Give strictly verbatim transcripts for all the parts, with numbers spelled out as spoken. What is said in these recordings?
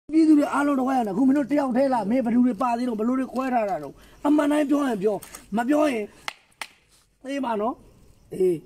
ပြည်သူတွေအားလုံးတော့ရတာခုမင်းတို့တယောက်ထဲလာမင်းဘယ်သူတွေပါသေးတော့ဘယ်လိုတွေခွဲထားတာတော့အမှန်တိုင်းပြောရင်ပြောမပြောရင်အေးပါနော်အေး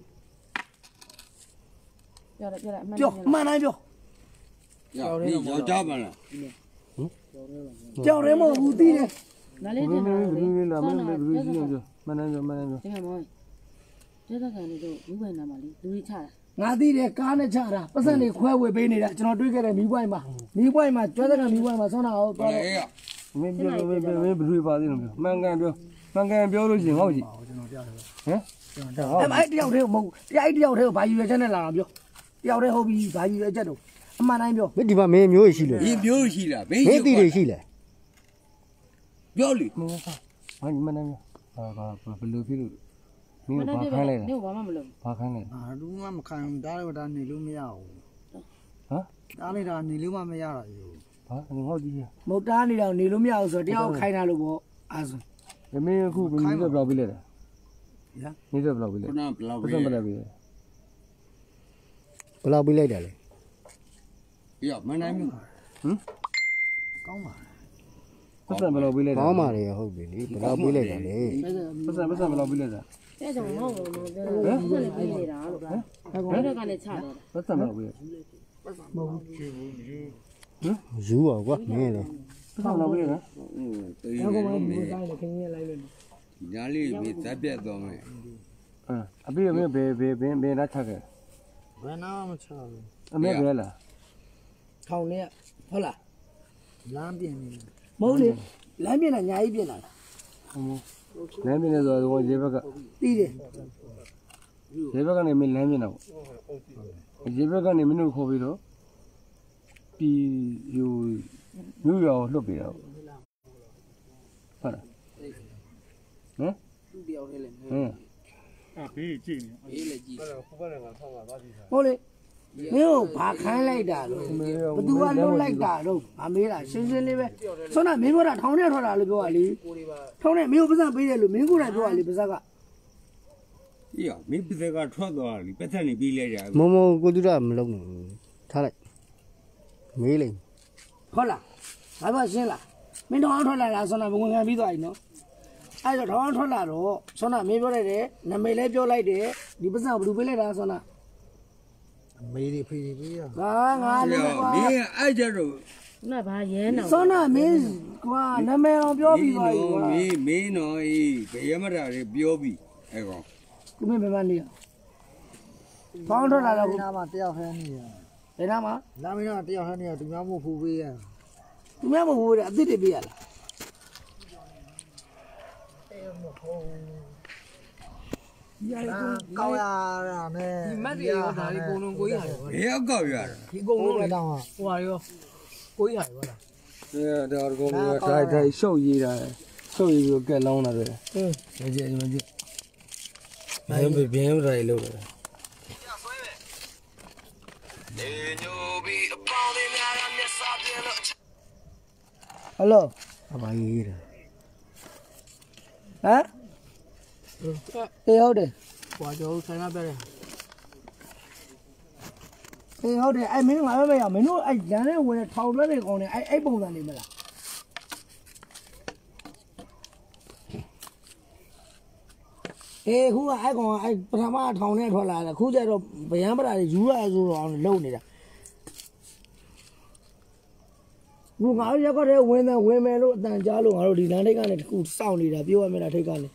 ပြောတယ်ပြောတယ်အမှန်ပြောမှန်တိုင်းပြောရောက်နေရောက်ကြပါလားကြောက်ရဲမဟုတ်ဘူးသိတယ်နားလေးတင်တာလေလာမင်းဘယ်လိုရှိနေကြမနှမ်းကြမနှမ်းကြဒီကမောကျေသက်ကန်တို့ဘူးဝင်လာမှလေလူကြီးချတာငါသိတယ်ကားနဲ့ချတာပတ်စံတွေခွဲဝေပေးနေတာကျွန်တော်တွေးခဲ့တဲ့မီးပွိုင်းမှာမီးပွိုင်းမှာကျွဲတဲ့ကမီးပွိုင်းမှာဆွမ်းတာဟုတ်သွားတော့မင်းပြောမင်းပြောမင်းဘယ်လိုပါသေးလို့ပြောမှန်ကန်ပြောမှန်ကန်ပြောလို့ရှိရင်ဟုတ်ကြည့်ဟမ်အဲ့အဲ့တယောက်တည်းမဟုတ်တရားအဲ့တယောက်တည်းကိုဘာယူရချက်နဲ့လာတာပြောတယောက်တည်းဟုတ်ပြီဘာယူရချက်တော့အမှန်တိုင်းပြောမင်းဒီမှာမင်းမျိုးရှိလို့ဒီမျိုးရှိလားဘေးမင်းတီတွေရှိလဲပြောလေမင်းဟာမနှမ်းဟာဘာဘယ်လိုဖြစ်လို့မင်းဘာခိုင်းလိုက်လဲနေဘာမှမလုပ်ဘာခိုင်းလိုက်အာလူမှမခံဘူးဒါလည်းဒါနေလို့မရဘူးဟမ်ဒါလည်းဒါနေလို့မှမရတာယူဘာဟုတ်ကြည့်မဟုတ်တားနေတော့နေလို့မရဘူးဆိုတော့တယောက်ခိုင်းတာလို့ပေါ့အားဆိုမင်းအခုဘယ်လိုဘယ်လောက်ပြလိုက်တာညာနေတော့ဘယ်လောက်ပြလိုက်ခုနဘလောက်ပတ်ပဲစံဘယ်လောက်ပြလဲဘယ်လောက်ပေးလိုက်တာလဲပြောမနိုင်ဘူးဟမ်ကောင်းပါပတ်စံဘယ်လောက်ပြလိုက်တာကောင်းပါလေဟုတ်ပြီလေဘယ်လောက်ပေးလိုက်တာလဲပတ်စံပတ်စံဘယ်လောက်ပြလိုက်တာအဲကြောင့်မဟုတ်ဘူးပြောတယ်ဘူးလည်းပြေးနေတာလို့ဟမ်ဘယ်တော့ကလည်းချတော့ပတ်စံဘယ်လောက်ပြလဲယူပါကွာမင်းလေပတ်စံဘယ်လောက်ပြလဲတေးနောက်နေကောင်မှမဒီင်းတိုင်းနဲ့ခင်းရလိုက်လို့ညာလေးမင်းသက်ပြတ်သွားမယ်အာအပြည့်မင်းဘယ်ဘယ်ဘယ်ဘယ်လာချခဲ့ဘယ်နာမှမချဘူးအမေဘယ်လားထောင်နဲ့ဟုတ်လားလမ်းပြင်နေမဟုတ်လေလမ်းပြင်တာညာကြီးပြင်တာလားလမ်းပြနေဆိုတော့ရေဘက်ကသိတယ်ရေဘက်ကနေမင်းလမ်းပြနေတာပေါ့ရေဘက်ကနေမင်းတို့ခေါ်ပြီးတော့ပြီးယူမြို့ရောလှုပ်ပေးတာပေါ့ဟုတ်လားဟမ်သူ့တယောက်တည်းလည်းဟမ်ဘေးလည်းကြည့်ဟုတ်လေမင်းတို့ဘာခိုင်းလိုက်တာလို့ဘသူကလွတ်လိုက်တာတော့မမေးတာရှင်းရှင်းလေးပဲဆွမ်းတာမင်းပြောတာထောင်နဲ့ထွက်တာလို့ပြောတာလေထောင်နဲ့မင်းကိုပတ်စံပေးတယ်လို့မင်းကိုယ်တိုင်ပြောတာလေပါဇက်ကပြမင်းပြက်ကထွက်သွားပြီပတ်သက်နေပြီးလဲကြမုံမုံကိုတူတာမလုံးဘူးထားလိုက်မေးလိုက်ဟုတ်လားဘာမှရှင်းလားမင်းတော့ထွက်လာလားဆွမ်းတာဘဝင်ခံပြီးသွားပြီနော်အဲ့တော့တော့ထွက်လာတော့ဆွမ်းတာမင်းပြောလိုက်တယ်နမိတ်လည်းပြောလိုက်တယ်ဒီပတ်စံဘယ်သူပေးလိုက်တာဆွမ်းတာမေးတွေဖေးတွေပေးရငါငါလည်းကွာမင်းအဲ့ကြတော့ခုနကဘာရဲနေဆွမ်းတာမင်းကွာနမိတ်အောင်ပြောပြီးသွားပြီကွာမင်းမင်းတော့အေးဘယ်ရမတာတွေပြောပြီးအဲ့ကောင်ဒီမင်းဘယ်မှနေရဘောင်းထွက်လာတော့ဒီနာမှာတယောက်ဟန်းနေရဘယ်နာမှာလမ်းမင်းကတယောက်ဟန်းနေရသူများမို့ဖူးပေးရသူများမဟုတ်ဘူးတဲ့အစ်စ်တွေပေးရလားကောက်ရတာနဲ့ဒီမတ်တွေရောဒါလေးကိုလုံးကိုကြီးဟာရောဘယ်ရောက်ကောက်ရတာဒီကုံလုံးတော့လေတော့ဟိုဟာရောကိုကြီးဟာရောလားအဲဒါတော့ကောတိုင်းတိုင်းရှုပ်ရည်တာရှုပ်ရည်ကိုကက်လောင်းတာပဲအင်းမကြည့်မကြည့်ဘင်းဘင်းရိုင်လို့လေဟယ်လိုအပါရေးတာဟမ်အေးဟုတ်တယ်ဟွာကျော်ဆိုင်ရပြတယ်အေးဟုတ်တယ်အဲ့မင်းငါမမေ့ရမင်းတို့အဲ့ရန်နဲ့ဝင်ထောင်လွှဲနေကောင်းနေအဲ့အဲ့ပုံစံနေမလားအေးခုကအဲ့ကောင်အဲ့ပထမထောင်နဲ့ထွက်လာတယ်ခုကျတော့ဗျံပရာတွေယူရဆိုတော့လုံနေတာငါငါရက်ကတော့ဝင်တယ်ဝင်မယ်လို့အတန်ကြားလို့ငါတို့ဒီလမ်းထိပ်ကနေတခုစောင့်နေတာပြောရမယ်လားထိပ်ကနေ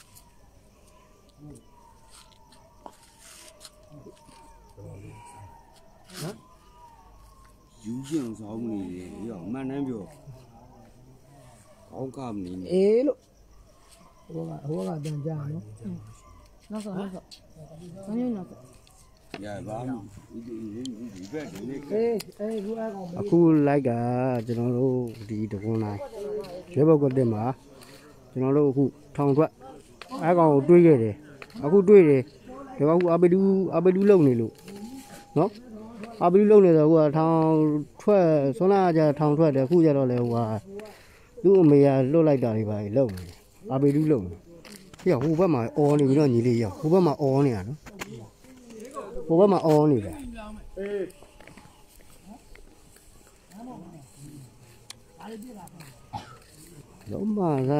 ယူရှင်ဆောင်နေတယ်ရောမှန်တမ်းပြောကောင်းကမနေနဲ့အေးလို့ဟိုကဟိုကတန်ကြားနော်နောက်ဆုံးနောက်ဆုံးမင်းနောက်ဆုံးရပါဒီဒီဘက်ဒီနေ့အေးအေးခုအကောင်အခုလိုက်ကကျွန်တော်တို့ဒီတကွန်းတိုင်းရဲဘော်ကတက်မှာကျွန်တော်တို့အခုထောင်ထွက်အဲကောင်ကိုတွေးခဲ့တယ်အခုတွေးတယ်ဒီကောင်ကအပဒူအပဒူလုံနေလို့နော်အပဒူလုံနေတော့အခုကထောင်ထွက်ဆွမ်းလာကြထောင်ထွက်တယ်အခုကျတော့လေဟိုကသူ့အမေကလွတ်လိုက်တာတွေပါလုံနေအပဒူလုံနေဟိဟိုဘက်မှာအော်နေပြီးတော့ညီလေးရောက်ဟိုဘက်မှာအော်နေတာနော်ဟိုဘက်မှာအော်နေတာလုံးပါလား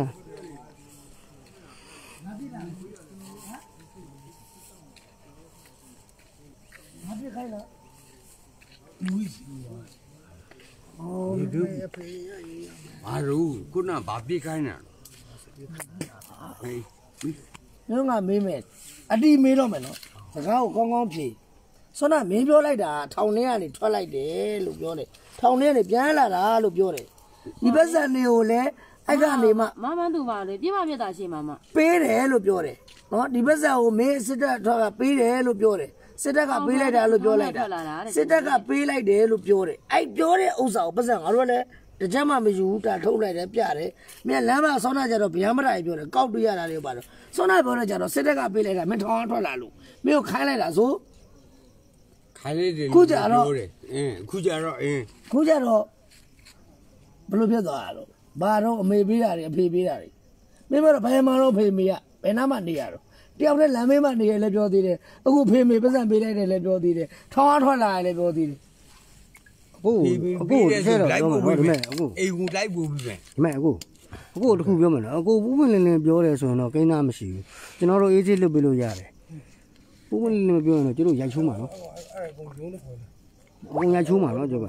ဘာလို့ခုနဘာပြေးခိုင်းတာဟေးမင်းကမေးမယ်အတီးမေးတော့မယ်နော်စကားကိုကောင်းကောင်းဖြေဆွမ်းနာမင်းပြောလိုက်တာထောင်ထဲကနေထွက်လိုက်တယ်လို့ပြောတယ်ထောင်ထဲကနေပြန်လာတာလို့ပြောတယ်ဒီဘက်ဆန်တွေကိုလည်းအဲ့ကနေမှမမတူပါလေပြမပြတာရှိမှာမပေးတယ်လို့ပြောတယ်နော်ဒီဘက်ဆန်ကိုမင်းစစ်တပ်ထွက်ကပေးတယ်လို့ပြောတယ်စစ်တပ်ကပေးလိုက်တာလို့ပြောလိုက်တာစစ်တပ်ကပေးလိုက်တယ်လို့ပြောတယ်အဲ့ပြောတဲ့ဥစ္စာကိုပတ်စံငါတို့ကလည်းတကြမ်းမှမယူဘူးတာထုတ်လိုက်တယ်ပြတယ်မြန်လမ်းမဆောင်းနာကြတော့ဗျာမတိုင်ပြောတယ်ကောက်တွေ့ရတာလေးပါတော့ဆောင်းနာပြောတော့ကြတော့စစ်တပ်ကပေးလိုက်တာမင်းထောင်းထွက်လာလို့မင်းကိုခိုင်းလိုက်တာဆိုခိုင်းလိုက်တယ်ခုကြတော့အင်းခုကြတော့အင်းခုကြတော့ဘယ်လိုဖြစ်သွားတာလဲဘာတော့အမေပေးတာတွေအဖေပေးတာတွေမင်းမတော့ဘယ်မှာတော့ဖေမေရဘယ်နာမှနေရတော့တယောက်တည်းလမ်းမေးမှနေရလဲပြောသေးတယ်အခုဖေမေပတ်စံပေးလိုက်တယ်လဲပြောသေးတယ်ထောင်းထွက်လာရလဲပြောသေးတယ်အခုအခုထဲတော့တော့မဟုတ်မယ်အခုအိမ်ကူလိုက်ပို့ပြီပဲဒီမဲ့အခုအခုတခုပြောမယ်နော်အခုပူးပွင့်လင်းလင်းပြောတယ်ဆိုရင်တော့ကိန်းသားမရှိဘူးကျွန်တော်တို့အေးဆေးလွတ်ပေးလို့ရတယ်ပူးပွင့်လင်းလင်းပြောရင်တော့ကျတို့ရိုက်ချိုးမှာနော်အဲ့ဒါကုန်ရုံးနဲ့ခေါ်တယ်အကုန်ရိုက်ချိုးမှာနော်ကျုပ်က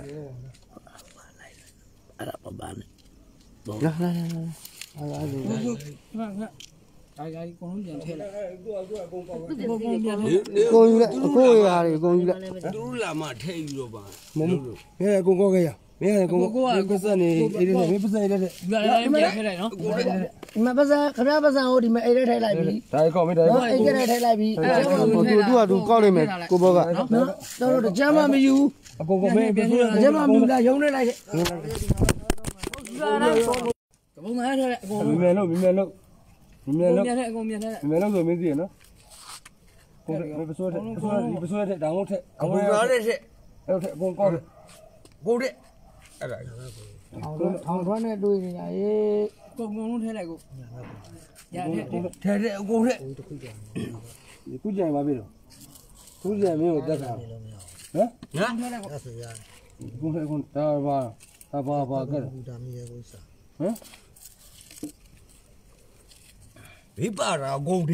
အဲ့ဒါပပနဲ့လာလာလာလာအားအားလို့ဒါကြကြီးကုန်လုံးပြန်ထည့်လိုက်အကုန်ယူလိုက်အကိုရရတယ်အကုန်ယူလိုက်သူလာမှထဲယူတော့ပါမမမင်းအကုန်ကောက်ခဲ့ရမင်းအကုန်ကောက်ပတ်စံနေအေးနေမင်းပတ်စံရတဲ့ဒီလိုက်ပြန်ထည့်လိုက်နော်ဒီမှာပတ်စံခမရပတ်စံဟိုဒီမှာအိတ်ထဲထိုက်လိုက်ပြီဒါကောက်မင်းဒါနော်အိတ်ထဲထိုက်လိုက်ပြီအဲ့ဒါဟိုသူသူကသူကောက်လိုက်မယ်ကိုဘောကနော်တော်တော်ကြမ်းမှမယူအကုန်ကောက်မင်းပြန်ကြမ်းမှမယူလားရုံးနေလိုက်တဲ့ကပုံသားထည့်လိုက်အကုန်မင်းမဲလို့မင်းမဲလို့မင်းမဲလို့ပြန်ထည့်အကုန်ပြန်ထည့်လိုက်မင်းမဲလို့ဆိုမင်းသိရနော်ကိုယ်ပစိုးတဲ့ပစိုးတဲ့ပစိုးတဲ့တောင်ဟုတ်တဲ့အကူကားတဲ့ချက်အဲ့တဲ့အကုန်ကောက်တယ်ကိုတဲ့အဲ့ဒါထောင်ထောင်ထွန်းနဲ့တွေ့နေတာရေကုန်ကုန်လုံးထည့်လိုက်ကိုရထည့်ထဲတဲ့အကူတဲ့ဒီကုကြံပါပြီတော့ကုကြံမင်းကိုတက်တာဟမ်နော်ထည့်လိုက်ကိုကုထဲကုဒါပါဒါပါပါကဲဒါမီရဲ့ကိုစားဟမ်ဘေးပါတာအကုန်ထဲ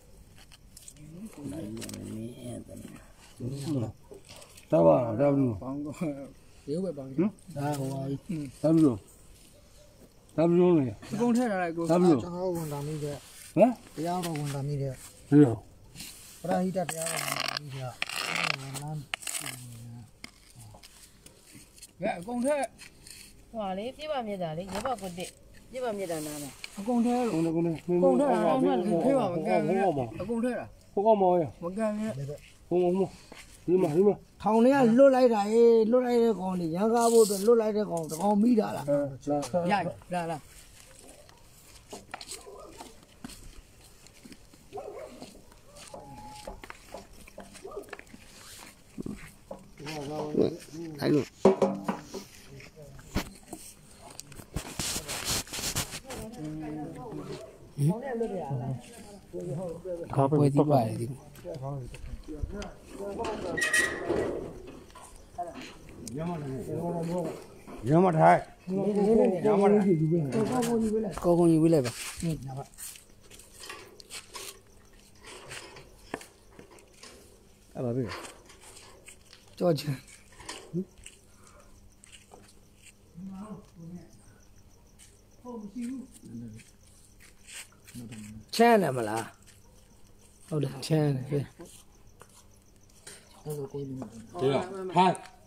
ဒါပါဒါဘူးပေါင်းတော့ရုပ်ပဲပေါင်းဒါဟိုပါကြီးဒါဘူးဒါဘူးလေအကုန်ထည့်လိုက်ကိုဒါဘူးကျွန်တော်ဝန်တာမိတဲ့ဟမ်တရားတော်ဝန်တာမိတဲ့ဒီရောပရာဟိတတရားတော်ဝန်တာမိတဲ့လမ်းကဲအကုန်ထည့်ဟွာလေပြမပြတာလေရပောက်ကွတက်ပြမပြတာနားမယ်အကုန်ထည့်လို့ကုန်တယ်ကုန်တယ်ကုန်ထည့်တာတော့ဖေးပါမကန်ဘူးအကုန်ထည့်တာဟိုကောင်မောရမကန်ဘူးဟိုမောဒီမှာဒီမှာထောင်ထဲကလွတ်လိုက်တာရေလွတ်လိုက်တဲ့ကောင်นี่ရန်ကားဖို့အတွက်လွတ်လိုက်တဲ့ကောင်တကောင်မိတာလားရလာလာအဲ့လိုခါပွဲဒီပါလေဒီရမထိုင်ကောင်းကောင်းယူပေးလိုက်ပါအဲ့ပါပြီကြောချင်ချမ်းတယ်မလားဟုတ်တယ်ချမ်းတယ်ဒီလားထိုင်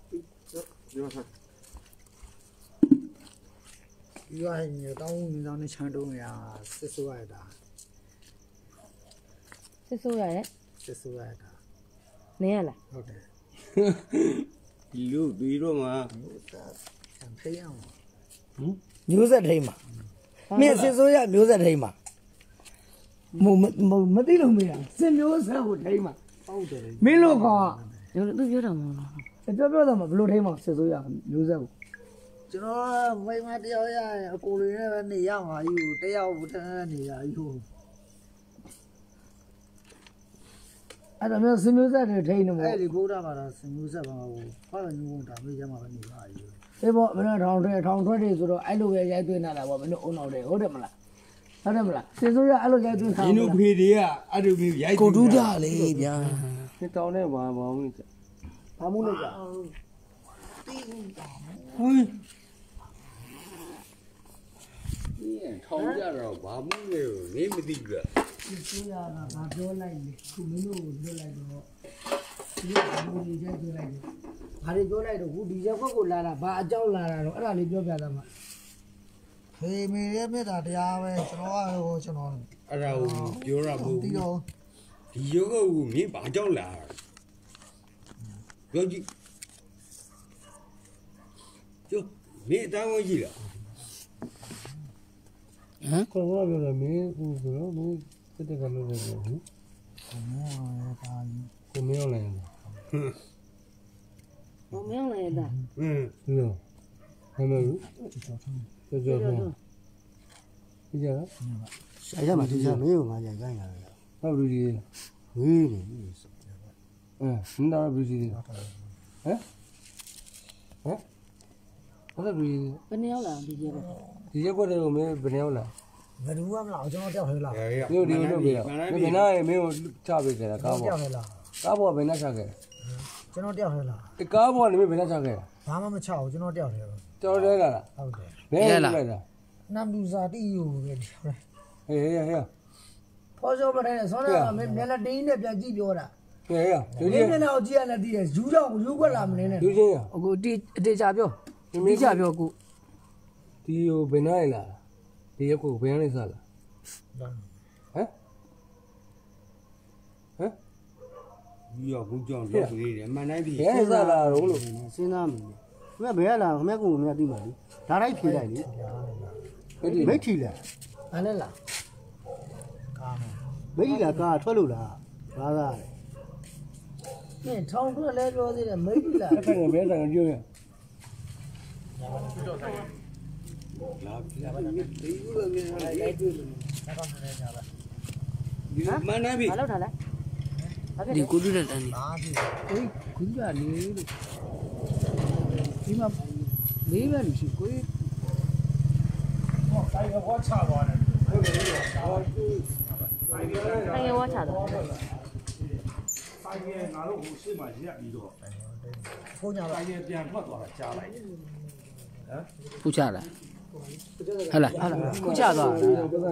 ဒီကဟင်းရတောင်းဝင်တောင်းနဲ့ချမ်းတုံးရစစ်ဆိုးရတာစစ်ဆိုးရရဲ့စစ်ဆိုးရတာနေရလားဟုတ်တယ်ဒီလိုပြီးတော့မှဖေးအောင်မျိုးဆက်ထိန်မှာမင်းစစ်စိုးရမျိုးဆက်ထိန်မှာမမမသိလို့မရစစ်မျိုးဆက်ကိုထိန်မှာဟုတ်တယ်မင်းတို့ကောင်သူပြောတာမဟုတ်လားပြောပြောတော့မဘလို့ထိန်မှာစစ်စိုးရမျိုးဆက်ကိုကျွန်တော်မိမတယောက်ရအကိုလေးနဲ့ပဲနေရမှာယူတယောက်တန်းနေရယူအဲ့တော့မျိုးစစ်မျိုးဆက်တွေထိန်နေမှာအဲ့ဒီဘုရားမှာတော့စမျိုးဆက်ပါဘူးဖားညူတာမေးကြမှာပဲနေပါယူအေးပေါ့မင်းတို့ထောင်ထွက်ထောင်ထွက်တွေဆိုတော့အဲ့လိုပဲရိုက်သွင်းလာတာပေါ့မင်းတို့အုံအောင်တယ်ဟုတ်တယ်မလားဟုတ်တယ်မလားစေစိုးရအဲ့လိုရိုက်သွင်းထားဒီလိုဖေတွေကအဲ့လိုမျိုးရိုက်ကိုတူးကြလေဗျာဒီတောင်းနဲ့ဘာဘာမှုကြဘာမှုလို့ကြာဟိုးဒီထောင်ကြတော့ဘာမှုလဲနေမသိဘူးလားစေစိုးရကဘာပြောလိုက်လဲခုမင်းတို့ကိုပြောလိုက်တော့ဒီဘာမှုတွေရိုက်သွင်းလိုက်တယ်ဘာတွေပြောလိုက်တော့ခုဒီရက်ခွက်ကိုလာတာဘာအကြောင်းလာတာတော့အဲ့ဒါလေးပြောပြသားမှာဖေမေရဲ့မြတ်တာတရားပဲကျွန်တော်ကဟိုကျွန်တော်အဲ့ဒါကိုပြောရမဟုတ်ဒီဘူးတော့ဒီယောဂကိုမင်းဘာကြောင့်လာပြောကြည့်ကျိုးမင်းအတန်းဝင်ကြည့်လားဟမ်ခေါင်းကပြောတယ်မင်းဟိုဆိုတော့မင်းတက်တက်ကလို့လည်းဟုတ်မောပါကိုမင်းလည်းဘုံမင်းလည်းတာဟင်းဒီလိုဟမ်မလို့ကြောက်ကြောက်ဒီကြလားဆိုင်ရမှာဒီစားမင်းကငါရိုက်ခိုင်းရတယ်ဟုတ်ပြီဒီဝေးနေအဲစင်တာဘူးစီဟမ်ဟမ်ဟုတ်ပြီဘယ်နှစ်ယောက်လာဒီကျေပဲဒီရက်ကွက်တော့မင်းဘယ်နှယောက်လားဘယ်သူမှမလားကျွန်တော်တယောက်ထဲလားရရမြို့ဒီလိုပြရမင်းနားမင်းကိုချပေးကြတာကားတယောပေါ်က်ထဲလားကားပေါ်ဘယ်နှချခဲ့ကျွန်တော်တယောက်ထဲလားဒီကားပေါ်နေမင်းဘယ်နှချခဲ့ဘာမှမချဘူးကျွန်တော်တယောက်ထဲပဲတော်တယ်လားဟုတ်တယ်ဘယ်လိုက်လားနမ်လူစာတီယူပဲတယောက်ထဲဟေးဟေးဟေးဖော်စောမတဲ့ဆောနာမင်းမျက်လက်တင်းနဲ့ပြန်ကြည့်ပြောတာဟေးဟေးဒီနေ့တော့ကြည့်ရလဲတည်တယ်ယူတော့ယူခွက်လာမနေနဲ့လူချင်းရအခုတိအတေချာပြောတိချာပြောအခုဒီဟိုဘယ်နှလိုက်လားဒီရက်ကိုဘယ်နှလိုက်စားလားဟမ်ဟမ်ဒီယောကိုကြောင့်လုပ်ပေးတယ်မှန်တိုင်းပြီဘယ်နှစားလားတော့လို့စဉ်းစားမယ်ခင်ဗျဘယ်ရလားခင်ဗျကိုခင်ဗျသိပါလိဒါလိုက်ဖြေလိုက်လေဟုတ်တယ်မိတ်ထီလားဘာနဲ့လားကားမယ်မိတ်ထီလားကားထွက်လို့လားဘာသာလဲမင်းထောင်ထွက်လဲပြောသေးတယ်မိတ်လားအဲ့ဒါဘယ်ဆိုင်ကြည့်ရလာပြီဒီလိုမျိုးလိုက်တွေ့လို့နောက်တော့နေကြပါဒီမှန်တိုင်းပြီဘာလောက်ထားလဲဘာဖြစ်ဒီလဲကိုတူတဲ့တန်းကြီးဘာဖြစ်ကိုခွန်ကြလေလို့ဒီမှာလေးပဲမရှိကိုဆိုင်ရဝါချတော့ကိုညာပါခုချလာဟလာဟလာခုချသွားအောက်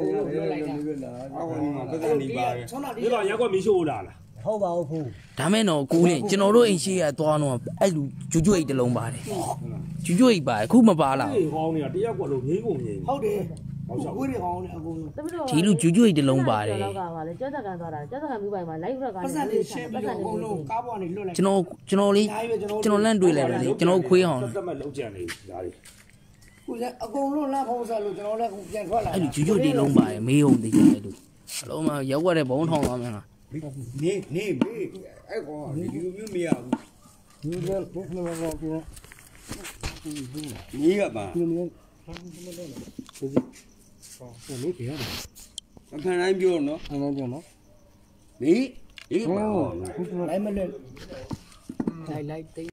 မှာပဒနေပါတယ်ဒီတော့ရက်ကွက်မီးရှို့လာလားဟုတ်ပါဘူးဖိုးဒါမဲ့တော့ကိုနေကျွန်တော်တို့အိမ်ရှိရသွားတော့အဲ့လူကျွတ်ကျွတ်အိတ်တလုံးပါတယ်ကျွတ်ကျွတ်အိတ်ပါတယ်ခုမပါလာဒီဟောင်းနေတာတရက်ကွက်လို့ငိမ့်ကုန်ငိမ့်ဟုတ်တယ်ဝိရိကောင်းလေအကုန်လုံးတမီးတို့ဒီလူကျွတ်ကျွတ်အိတ်တလုံးပါတယ်လောက်ကပါလေကျောက်သက်ကန်သွားတာကျောက်သက်ကန်ပြီးပိုင်းမှာ live ရက်ကပတ်စံလေးရှင်းပြီးတော့အကုန်လုံးကားပေါ်ကနေလွတ်လိုက်ကျွန်တော်ကျွန်တော်လေးကျွန်တော်လန့်တွေ့လိုက်တယ်လေကျွန်တော်ခွေးအောင်တက်မဲ့လုံးကြံနေဒါလေးခုလည်းအကုန်လုံးလမ်းဖုံးစားလို့ကျွန်တော်လည်းပြန်ထွက်လာအဲ့ဒီကျွတ်ကျွတ်တွေလုံးပါတယ်မေးအောင်သိကြတယ်လို့အလုံးမရောက်ရတဲ့ဘုံထောင်သွားမယ်လားနေနေမေးအဲ့ကောင်ဒီလိုမျိုးမရဘူးဒီလိုဘယ်လိုလဲပြောနေကပါဒီလိုမျိုးဒီဒီမေးပြရတယ်အဖန်တိုင်းပြောနော်အဲ့ဒါပြောနော်နေဒီကပါလိုက်မလွတ်လိုက်လိုက်